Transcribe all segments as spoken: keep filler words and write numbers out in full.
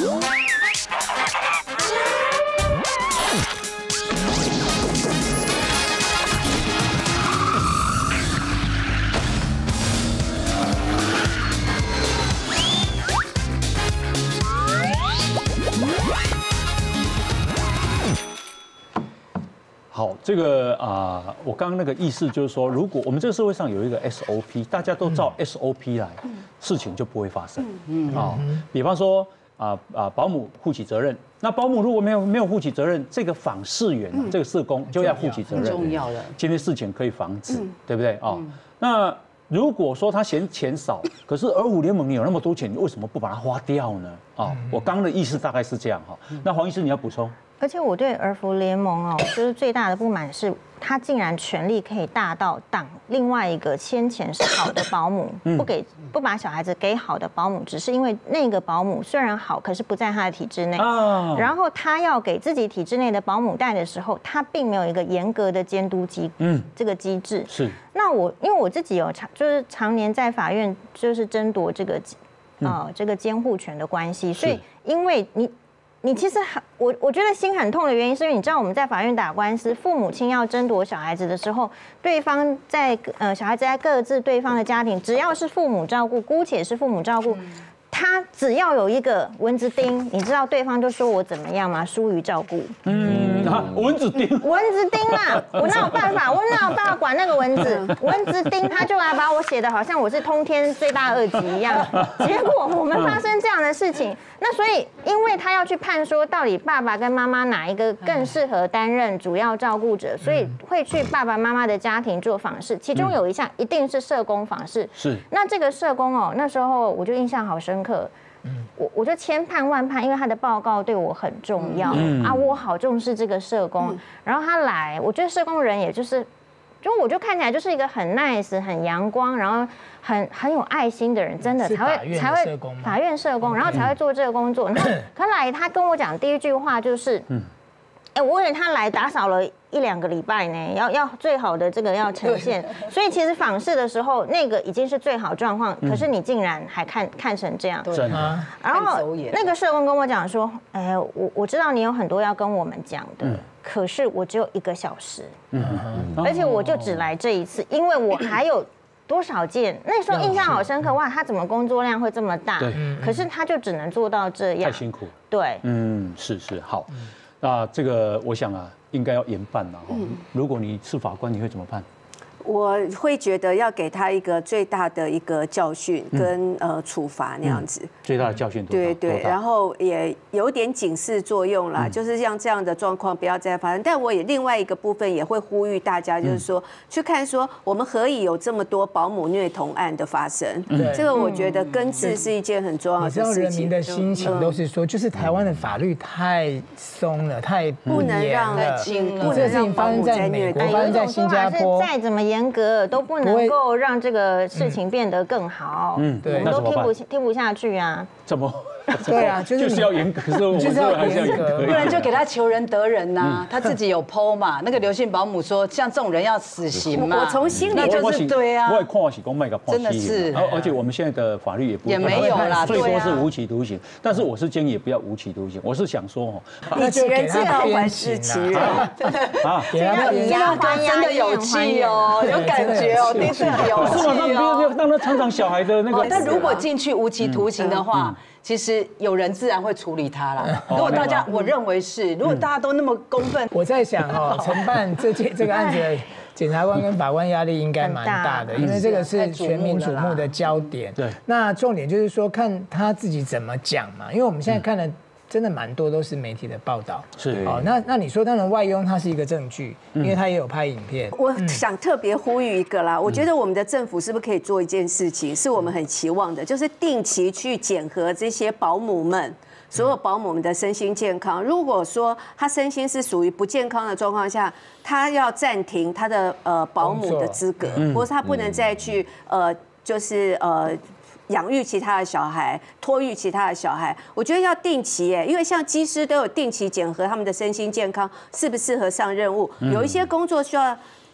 好，这个啊、呃，我刚刚那个意思就是说，如果我们这个社会上有一个 S O P， 大家都照 S O P 来，事情就不会发生。嗯啊，比方说啊啊，保姆负起责任，那保姆如果没有没有负起责任，这个访视员、啊、这个社工就要负起责任。 重要的， 今天事情可以防止，对不对啊？那如果说他嫌钱少，可是儿福联盟你有那么多钱，你为什么不把它花掉呢？啊，我刚刚的意思大概是这样哈。那黄医师你要补充？ 而且我对儿福联盟哦，就是最大的不满是，他竟然权力可以大到挡另外一个先前是好的保姆，不给不把小孩子给好的保姆，只是因为那个保姆虽然好，可是不在他的体制内。然后他要给自己体制内的保姆带的时候，他并没有一个严格的监督机，嗯，这个机制是。那我因为我自己有常就是常年在法院就是争夺这个呃这个监护权的关系，所以因为你。你其实很我我觉得心很痛的原因，是因为你知道我们在法院打官司，父母亲要争夺小孩子的时候，对方在呃小孩子在各自对方的家庭，只要是父母照顾，姑且是父母照顾，他只要有一个蚊子叮，你知道对方就说我怎么样吗？疏于照顾。 嗯，啊，蚊子叮， 蚊子叮啦，我哪有办法？我哪有办法管那个蚊子？蚊子叮，他就来把我写的好像我是通天罪大恶极一样。结果我们发生这样的事情，那所以因为他要去判说到底爸爸跟妈妈哪一个更适合担任主要照顾者，所以会去爸爸妈妈的家庭做访视，其中有一项一定是社工访视。是。那这个社工哦，那时候我就印象好深刻。我我就千盼万盼，因为他的报告对我很重要、嗯、啊，我好重视这个社工。嗯、然后他来，我觉得社工人也就是，就我就看起来就是一个很 nice、很阳光，然后很很有爱心的人，真的才会才会法院社工，然后才会做这个工作。然后他来，他跟我讲第一句话就是，嗯，哎，我以为他来打扫了一两个礼拜呢，要要最好的这个要呈现，所以其实访视的时候那个已经是最好状况，可是你竟然还看看成这样， 真的。 然后那个社工跟我讲说，哎，我我知道你有很多要跟我们讲的，可是我只有一个小时，而且我就只来这一次，因为我还有。多少件？那时候印象好深刻，哇，他怎么工作量会这么大？对，可是他就只能做到这样， 太辛苦。 对， 嗯，是是好，那这个我想啊，应该要严办了哈。如果你是法官，你会怎么判？ 我会觉得要给他一个最大的一个教训跟呃处罚那样子。 最大的教训多大？ 对对，然后也有点警示作用啦，就是像这样的状况不要再发生。但我也另外一个部分也会呼吁大家，就是说去看说我们何以有这么多保姆虐童案的发生？这个我觉得根治是一件很重要的事情。 你知道人民的心情都是说，就是台湾的法律太松了，太不能让不能让保姆在美国，发生在新加坡， 再怎么严。严格都不能够让这个事情变得更好，嗯，对，我们都听不听不下去啊。 怎么？ 对啊， 就是要严格，可是我们就是要严格， 不然就给他求仁得仁呐。他自己有 P O 嘛，那个刘姓保姆说，像这种人要死刑嘛。 我从心里就是对啊， 我也看是讲卖个真的是， 而且我们现在的法律也不也没有啦， 最多是无期徒刑。但是我是建议也不要无期徒刑，我是想说哦，以其人之道还治其人啊， 这样你要还真的有气哦，有感觉哦，第一次有气哦， 让他尝尝小孩的那个。 但如果进去无期徒刑的话。其实有人自然会处理他啦。如果大家，我认为是，如果大家都那么公愤， 我在想哦，承办这件这个案子的检察官跟法官压力应该蛮大的，因为这个是全民瞩目的焦点。对，那重点就是说看他自己怎么讲嘛，因为我们现在看了。真的蛮多都是媒体的报道，是哦。那那你说他的外佣，它是一个证据，因为他也有拍影片。 我想特别呼吁一个啦，我觉得我们的政府是不是可以做一件事情，是我们很期望的，就是定期去检核这些保姆们。所有保姆们的身心健康，如果说他身心是属于不健康的状况下，他要暂停他的呃保姆的资格，或是他不能再去呃就是呃。养育其他的小孩，托育其他的小孩，我觉得要定期耶，因为像机师都有定期检核他们的身心健康适不适合上任务，有一些工作需要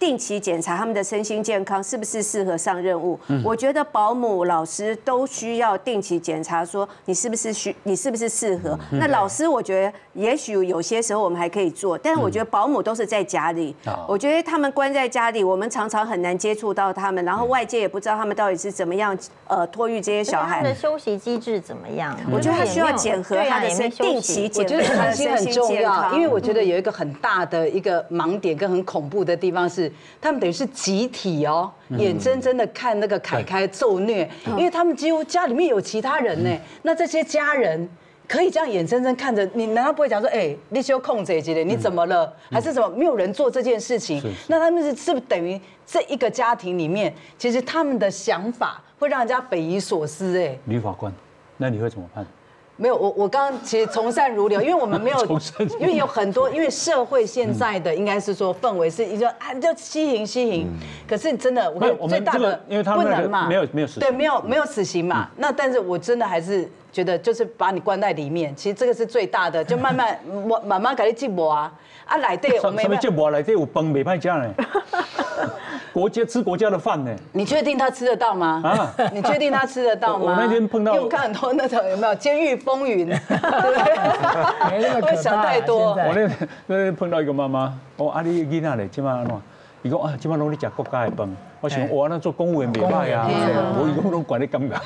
定期检查他们的身心健康是不是适合上任务。我觉得保姆、老师都需要定期检查，说你是不是需你是不是适合。那老师我觉得也许有些时候我们还可以做，但是我觉得保姆都是在家里，我觉得他们关在家里，我们常常很难接触到他们，然后外界也不知道他们到底是怎么样呃托育这些小孩。 他的休息机制怎么样？ 我觉得他需要检核他的身定期检核他的身心健康， 因为我觉得有一个很大的一个盲点跟很恐怖的地方是，他们等于是集体哦，眼睁睁的看那个凯凯受虐，因为他们几乎家里面有其他人呢，那这些家人。可以这样眼睁睁看着你，难道不会讲说，哎，你修控这一节的，你怎么了？还是什么？没有人做这件事情，那他们是是不是等于这一个家庭里面，其实他们的想法会让人家匪夷所思？哎， 吕法官，那你会怎么判？ 没有，我我刚刚其实从善如流，因为我们没有，因为有很多，因为社会现在的应该是说氛围是，你说啊就欺凌欺凌，可是真的，我看最大的因为他们不能嘛，没有没有死刑， 对，没有没有死刑嘛。那但是我真的还是觉得，就是把你关在里面，其实这个是最大的，就慢慢我慢慢给你折磨啊啊来对， 我们什么折磨来对有崩没派家呢？国家吃国家的饭呢？ 你确定他吃得到吗？啊，你确定他吃得到吗？ 我那天碰到， 因为我看很多那种有没有《监狱风云》，对不对？ 没那么可怕。 会想太多。 我那天那天碰到一个妈妈，哦，啊你囡仔嘞，今晚安怎？伊讲啊，今晚拢咧食国家的饭。我想，哇，那做公务员袂歹啊，我伊讲拢管你感觉。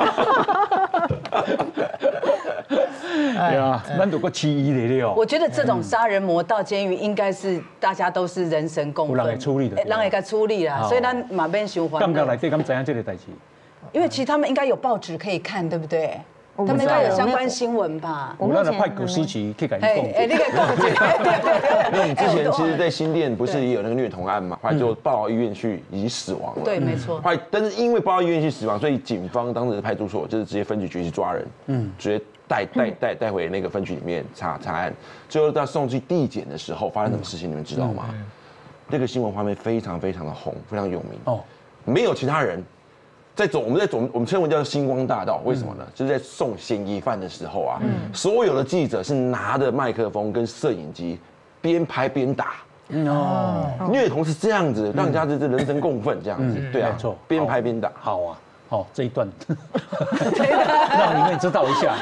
对啊，咱都个起义的了。 我觉得这种杀人魔到监狱，应该是大家都是人神共愤， 有人会处理的， 人会该处理啦，所以咱马边循环。 感觉内底敢知影这个代志？ 因为其实他们应该有报纸可以看，对不对？他们应该有相关新闻吧？ 我们那派古思琪可以改讲。 哎，你可以讲。 因为我们之前其实，在新店不是也有那个虐童案嘛，后来就报到医院去，已经死亡了。 对，没错。 后来，但是因为报到医院去死亡，所以警方当时的派出所就是直接分局局去抓人，嗯，直接带带带带回那个分局里面查查案。最后到送去地检的时候，发生什么事情你们知道吗？那个新闻画面非常非常的红，非常有名。哦，没有其他人。在走，我们在走，我们称为叫星光大道，为什么呢？就是在送嫌疑犯的时候啊，所有的记者是拿着麦克风跟摄影机，边拍边打。哦，虐童是这样子，让人家就是人神共愤这样子，对啊，错，边拍边打。 好啊，好这一段，让你们知道一下。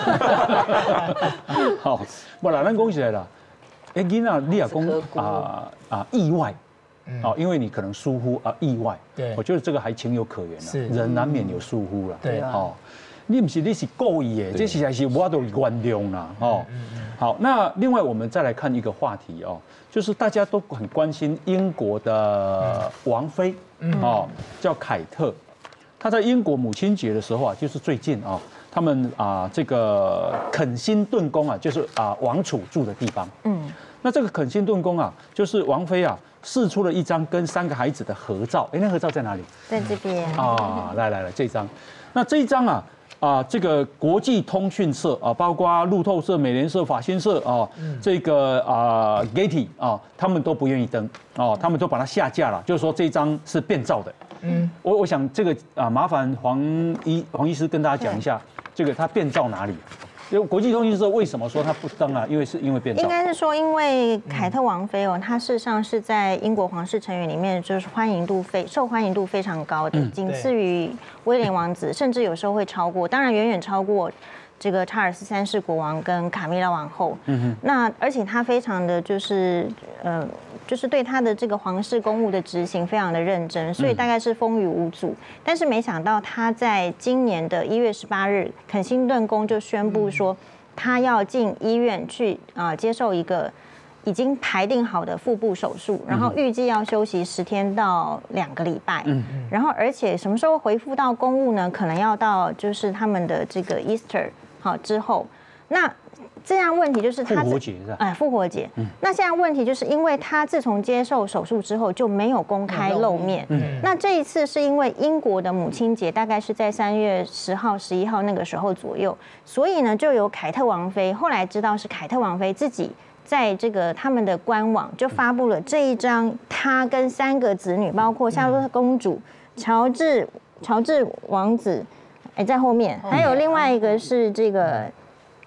好，不然咱讲起来啦，哎，囡仔你也讲啊啊意外。哦，因为你可能疏忽啊，意外，对，我觉得这个还情有可原啊，是人难免有疏忽了，对，哦，你不是你是故意的，这实在是我都原谅啦，哦，好，那另外我们再来看一个话题哦，就是大家都很关心英国的王妃，哦，叫凯特，她在英国母亲节的时候啊，就是最近啊，他们啊这个肯辛顿宫啊，就是啊王储住的地方，嗯，那这个肯辛顿宫啊，就是王妃啊。释出了一张跟三个孩子的合照，哎，那合照在哪里？ 在这边啊，来来来，这张，那这一张啊啊，这个国际通讯社啊，包括路透社、美联社、法新社啊，这个啊 Getty 啊，他们都不愿意登哦，他们都把它下架了，就是说这张是变造的。嗯，我我想这个啊，麻烦黄医黄医师跟大家讲一下，这个它变造哪里？因为国际通讯社为什么说他不登啊？因为是因为变造。 应该是说，因为凯特王妃哦，她事实上是在英国皇室成员里面，就是欢迎度非受欢迎度非常高的，仅次于威廉王子，甚至有时候会超过，当然远远超过这个查尔斯三世国王跟卡米拉王后。嗯哼。那而且他非常的就是呃。就是对他的这个皇室公务的执行非常的认真，所以大概是风雨无阻。但是没想到他在今年的一月十八日，肯辛顿宫就宣布说，他要进医院去啊接受一个已经排定好的腹部手术，然后预计要休息十天到两个礼拜。然后而且什么时候恢复到公务呢？可能要到就是他们的这个 Easter 好之后。那这样问题就是他复活节是吧？ 哎，复活节。嗯。那现在问题就是因为他自从接受手术之后就没有公开露面。嗯。那这一次是因为英国的母亲节大概是在三月十号、十一号那个时候左右，所以呢就由凯特王妃，后来知道是凯特王妃自己在这个他们的官网就发布了这一张他跟三个子女，包括夏洛特公主、乔治、乔治王子，哎在后面，还有另外一个是这个。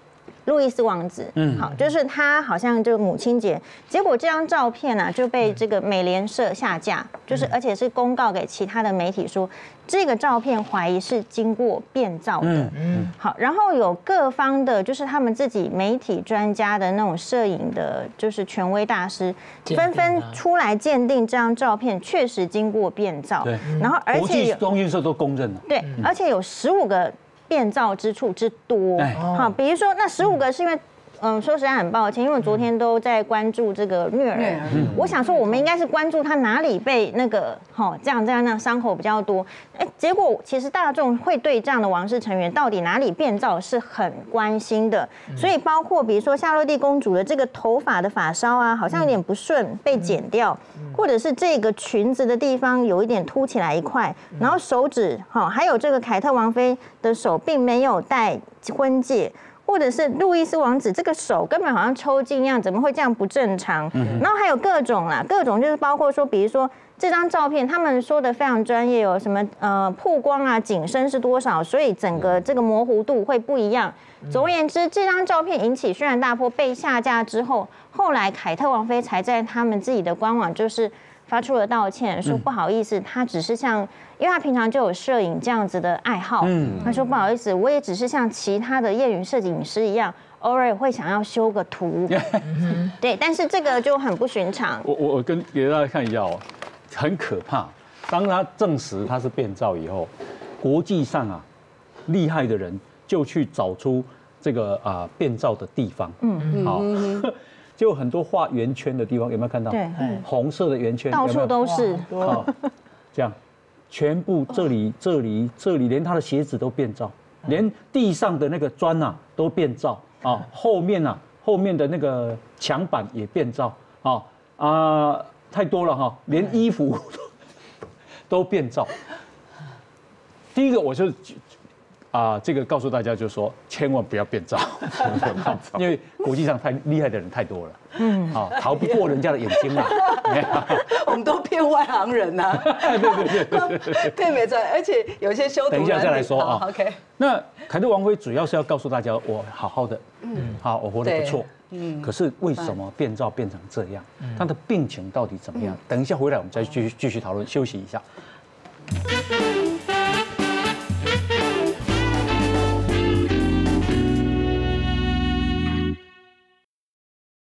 路易斯王子，嗯，好，就是他好像就母亲节，结果这张照片呢、啊、就被这个美联社下架，就是而且是公告给其他的媒体说，这个照片怀疑是经过变造的，嗯嗯，好，然后有各方的，就是他们自己媒体专家的那种摄影的，就是权威大师，纷纷出来鉴定这张照片确实经过变造，对，然后而且国际通讯社都公认了， 对，而且有十五个变造之处之多，好，比如说那十五个是因为。嗯，说实在很抱歉，因为我昨天都在关注这个虐儿，我想说我们应该是关注他哪里被那个好这样这样那样伤口比较多，哎，结果其实大众会对这样的王室成员到底哪里变造是很关心的，所以包括比如说夏洛蒂公主的这个头发的发梢啊，好像有点不顺被剪掉，或者是这个裙子的地方有一点凸起来一块，然后手指好，还有这个凯特王妃的手并没有戴婚戒。或者是路易斯王子这个手根本好像抽筋一样，怎么会这样不正常？然后还有各种啦，各种就是包括说，比如说这张照片，他们说的非常专业哦，什么呃曝光啊、景深是多少，所以整个这个模糊度会不一样。总而言之，这张照片引起轩然大波，被下架之后，后来凯特王妃才在他们自己的官网就是发出了道歉，说不好意思，他只是像。因为他平常就有摄影这样子的爱好，嗯，他说不好意思，我也只是像其他的业余摄影师一样，偶尔会想要修个图，对，但是这个就很不寻常。 我我我跟给大家看一下哦，很可怕。当他证实他是变造以后，国际上啊厉害的人就去找出这个啊变造的地方，嗯，好，就很多画圆圈的地方，有没有看到？对，红色的圆圈， 到处都是， 好，这样。全部这里、这里、这里，连他的鞋子都变造，连地上的那个砖啊都变造啊，后面啊后面的那个墙板也变造啊啊，太多了哈，连衣服都变造。第一个我就啊，这个告诉大家就是说，千万不要变造，因为国际上太厉害的人太多了，嗯，好，逃不过人家的眼睛啊。 我们都骗外行人呐， 对对对对， 骗没错，而且有些修图。 等一下再来说啊。 OK。 那凯特王妃主要是要告诉大家，我好好的，嗯，好，我活得不错，嗯。可是为什么变造变成这样？他的病情到底怎么样？等一下回来我们再继续继续讨论，休息一下。